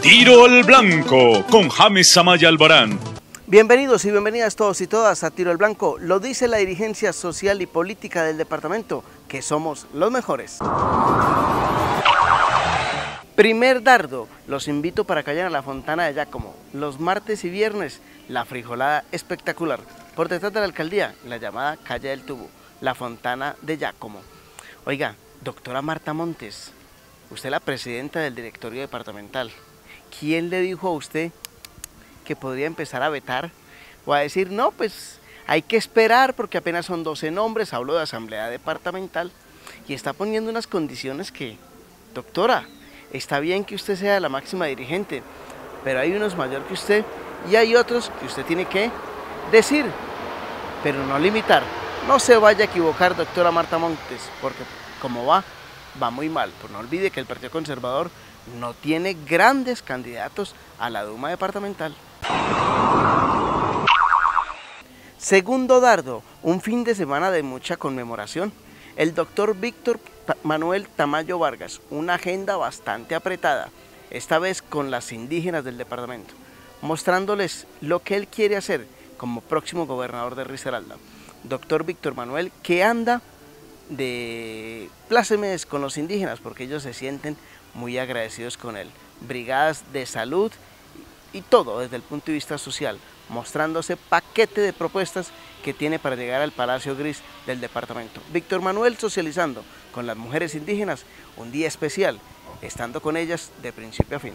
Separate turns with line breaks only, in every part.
Tiro al Blanco con James Amaya Albarán.
Bienvenidos y bienvenidas todos y todas a Tiro al Blanco. Lo dice la dirigencia social y política del departamento, que somos los mejores. Primer dardo, los invito para que vayan a la Fontana de Giacomo. Los martes y viernes, la frijolada espectacular. Por detrás de la alcaldía, la llamada Calle del Tubo, la Fontana de Giacomo. Oiga, doctora Marta Montes, usted es la presidenta del directorio departamental. ¿Quién le dijo a usted que podría empezar a vetar o a decir, no, pues hay que esperar porque apenas son 12 nombres, hablo de asamblea departamental, y está poniendo unas condiciones que, doctora, está bien que usted sea la máxima dirigente, pero hay unos mayor que usted y hay otros que usted tiene que decir, pero no limitar. No se vaya a equivocar, doctora Marta Montes, porque como va muy mal. Pues no olvide que el Partido Conservador no tiene grandes candidatos a la Duma departamental. Segundo dardo, un fin de semana de mucha conmemoración. El doctor Víctor Manuel Tamayo Vargas, una agenda bastante apretada, esta vez con las indígenas del departamento, mostrándoles lo que él quiere hacer como próximo gobernador de Risaralda. Doctor Víctor Manuel, que anda de plácemes con los indígenas porque ellos se sienten muy agradecidos con él. Brigadas de salud y todo desde el punto de vista social, mostrándose paquete de propuestas que tiene para llegar al Palacio Gris del departamento. Víctor Manuel socializando con las mujeres indígenas, un día especial, estando con ellas de principio a fin.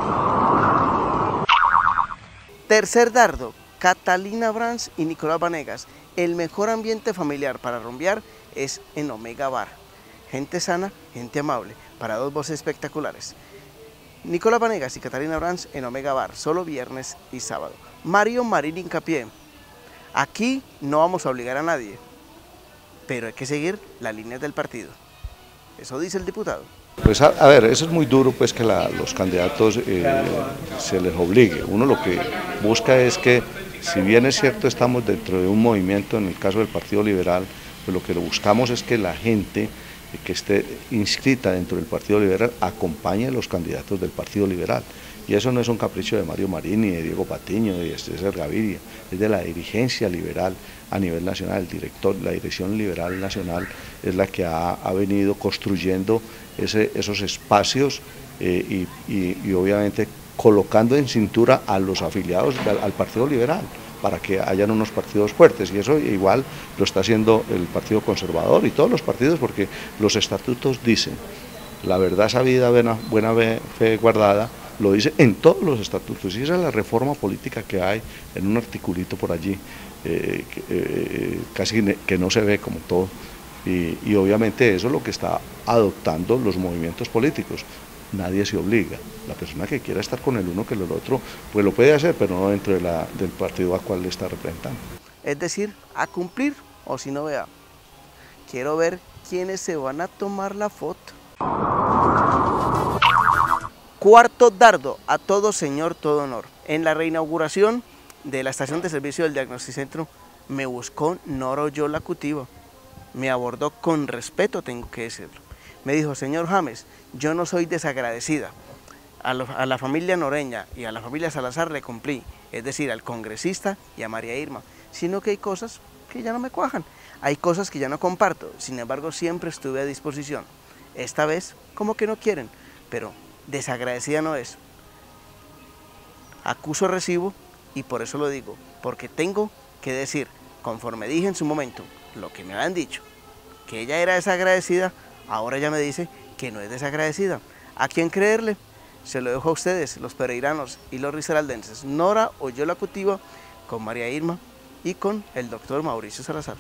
Tercer dardo, Catalina Brands y Nicolás Vanegas. El mejor ambiente familiar para rumbear es en Omega Bar. Gente sana, gente amable, para dos voces espectaculares. Nicolás Vanegas y Catalina Brands en Omega Bar, solo viernes y sábado. Mario Marín hincapié. Aquí no vamos a obligar a nadie, pero hay que seguir las líneas del partido. Eso dice el diputado.
Pues a ver, eso es muy duro, pues que los candidatos se les obligue. Uno lo que busca es que, si bien es cierto estamos dentro de un movimiento, en el caso del Partido Liberal, pues lo que buscamos es que la gente que esté inscrita dentro del Partido Liberal acompañe a los candidatos del Partido Liberal. Y eso no es un capricho de Mario Marín, ni de Diego Patiño, ni de César Gaviria, es de la dirigencia liberal a nivel nacional. La dirección liberal nacional es la que ha venido construyendo esos espacios y obviamente colocando en cintura a los afiliados al Partido Liberal, para que hayan unos partidos fuertes, y eso igual lo está haciendo el Partido Conservador y todos los partidos, porque los estatutos dicen, la verdad sabida, buena fe guardada, lo dice en todos los estatutos, y esa es la reforma política que hay en un articulito por allí, casi que no se ve como todo, y obviamente eso es lo que está adoptando los movimientos políticos. Nadie se obliga. La persona que quiera estar con el uno que el otro, pues lo puede hacer, pero no dentro del partido al cual le está representando.
Es decir, a cumplir, o si no, vea, quiero ver quiénes se van a tomar la foto. Cuarto dardo, a todo señor, todo honor. En la reinauguración de la estación de servicio del Diagnosticentro, me buscó Noro Yola Cutiva. Me abordó con respeto, tengo que decirlo. Me dijo, señor James, yo no soy desagradecida. A la familia Noreña y a la familia Salazar le cumplí, es decir, al congresista y a María Irma, sino que hay cosas que ya no me cuajan, hay cosas que ya no comparto, sin embargo siempre estuve a disposición. Esta vez como que no quieren, pero desagradecida no es. Acuso recibo y por eso lo digo, porque tengo que decir, conforme dije en su momento, lo que me habían dicho, que ella era desagradecida. Ahora ella me dice que no es desagradecida. ¿A quién creerle? Se lo dejo a ustedes, los pereiranos y los risaraldenses. Nora Oyola Cutiva con María Irma y con el doctor Mauricio Salazar.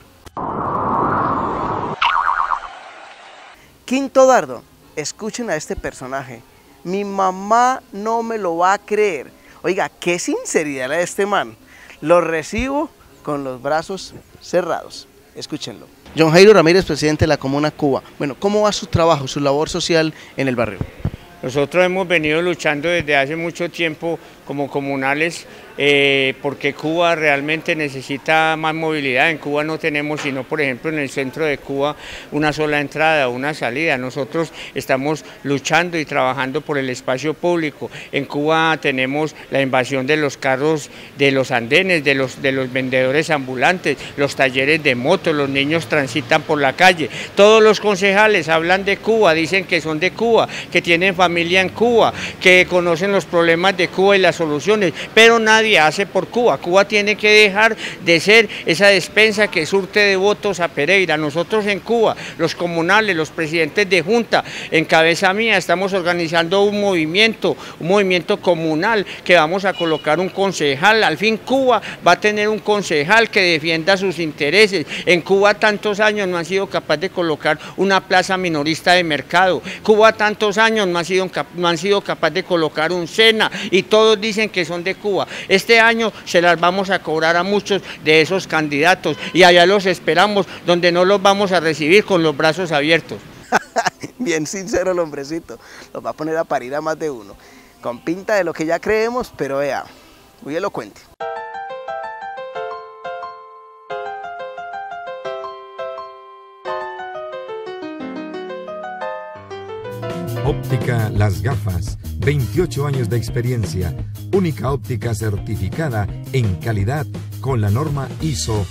Quinto dardo, escuchen a este personaje. Mi mamá no me lo va a creer. Oiga, qué sinceridad la de este man. Lo recibo con los brazos cerrados. Escúchenlo. John Jairo Ramírez, presidente de la Comuna Cuba. Bueno, ¿cómo va su trabajo, su labor social en el barrio?
Nosotros hemos venido luchando desde hace mucho tiempo como comunales porque Cuba realmente necesita más movilidad. En Cuba no tenemos sino, por ejemplo, en el centro de Cuba una sola entrada, una salida. Nosotros estamos luchando y trabajando por el espacio público. En Cuba tenemos la invasión de los carros, de los andenes, de los vendedores ambulantes, los talleres de motos, los niños transitan por la calle. Todos los concejales hablan de Cuba, dicen que son de Cuba, que tienen familia en Cuba, que conocen los problemas de Cuba y las soluciones, pero nadie hace por Cuba. Cuba tiene que dejar de ser esa despensa que surte de votos a Pereira. Nosotros en Cuba, los comunales, los presidentes de junta, en cabeza mía, estamos organizando un movimiento comunal que vamos a colocar un concejal. Al fin Cuba va a tener un concejal que defienda sus intereses. En Cuba tantos años no han sido capaces de colocar una plaza minorista de mercado. Cuba tantos años no han sido capaces de colocar un SENA y todos dicen que son de Cuba. Este año se las vamos a cobrar a muchos de esos candidatos y allá los esperamos, donde no los vamos a recibir con los brazos abiertos.
Bien sincero el hombrecito, los va a poner a parir a más de uno. Con pinta de lo que ya creemos, pero vea, muy elocuente.
Óptica Las Gafas, 28 años de experiencia, única óptica certificada en calidad con la norma ISO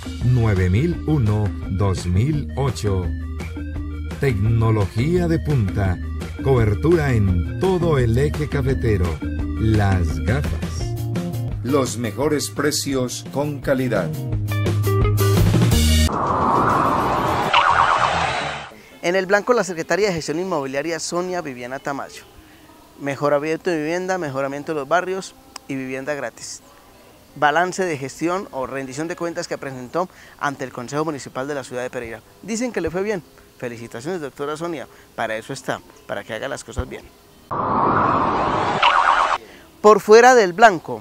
9001-2008. Tecnología de punta, cobertura en todo el eje cafetero. Las Gafas.
Los mejores precios con calidad.
En el blanco, la secretaria de Gestión Inmobiliaria Sonia Viviana Tamayo. Mejoramiento de vivienda, mejoramiento de los barrios y vivienda gratis. Balance de gestión o rendición de cuentas que presentó ante el Consejo Municipal de la ciudad de Pereira. Dicen que le fue bien. Felicitaciones, doctora Sonia. Para eso está, para que haga las cosas bien. Por fuera del blanco,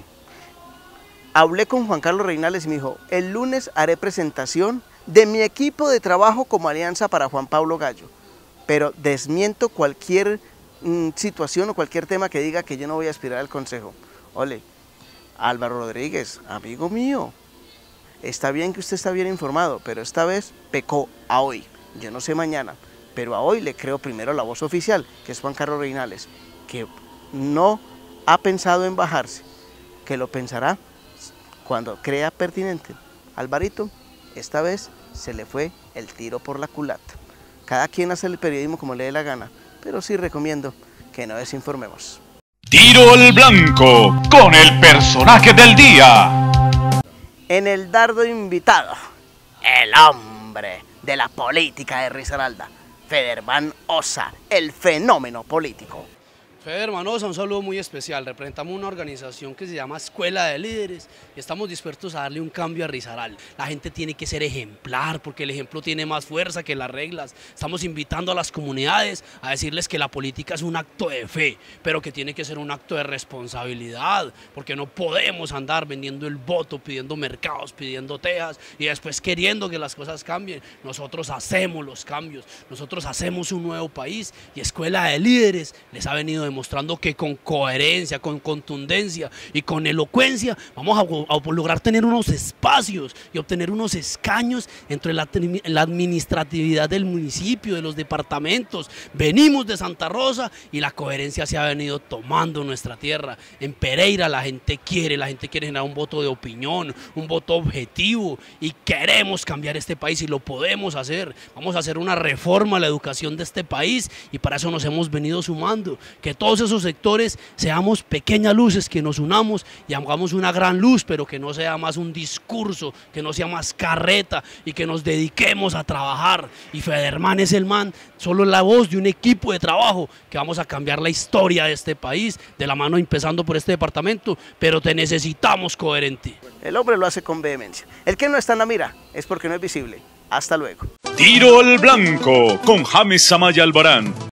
hablé con Juan Carlos Reinales y me dijo, el lunes haré presentación de mi equipo de trabajo como alianza para Juan Pablo Gallo, pero desmiento cualquier situación o cualquier tema que diga que yo no voy a aspirar al consejo. Ole, Álvaro Rodríguez, amigo mío, está bien que usted está bien informado, pero esta vez pecó a hoy. Yo no sé mañana, pero a hoy le creo primero la voz oficial, que es Juan Carlos Reinales, que no ha pensado en bajarse, que lo pensará cuando crea pertinente. Alvarito, esta vez se le fue el tiro por la culata. Cada quien hace el periodismo como le dé la gana, pero sí recomiendo que no desinformemos.
Tiro al blanco con el personaje del día.
En el dardo invitado, el hombre de la política de Risaralda, Federman Osa, el fenómeno político.
Federman Osa, un saludo muy especial. Representamos una organización que se llama Escuela de Líderes y estamos dispuestos a darle un cambio a Risaralda. La gente tiene que ser ejemplar porque el ejemplo tiene más fuerza que las reglas. Estamos invitando a las comunidades a decirles que la política es un acto de fe, pero que tiene que ser un acto de responsabilidad, porque no podemos andar vendiendo el voto, pidiendo mercados, pidiendo tejas y después queriendo que las cosas cambien. Nosotros hacemos los cambios, nosotros hacemos un nuevo país y Escuela de Líderes les ha venido demostrando que con coherencia, con contundencia y con elocuencia vamos a lograr tener unos espacios y obtener unos escaños entre la administratividad del municipio, de los departamentos. Venimos de Santa Rosa y la coherencia se ha venido tomando en nuestra tierra. En Pereira la gente quiere generar un voto de opinión, un voto objetivo y queremos cambiar este país y lo podemos hacer. Vamos a hacer una reforma a la educación de este país y para eso nos hemos venido sumando. Que todos esos sectores seamos pequeñas luces, que nos unamos y hagamos una gran luz, pero que no sea más un discurso, que no sea más carreta y que nos dediquemos a trabajar. Y Federman es el man, solo la voz de un equipo de trabajo que vamos a cambiar la historia de este país, de la mano empezando por este departamento, pero te necesitamos coherente.
El hombre lo hace con vehemencia. El que no está en la mira es porque no es visible. Hasta luego.
Tiro al blanco con James Amaya Albarán.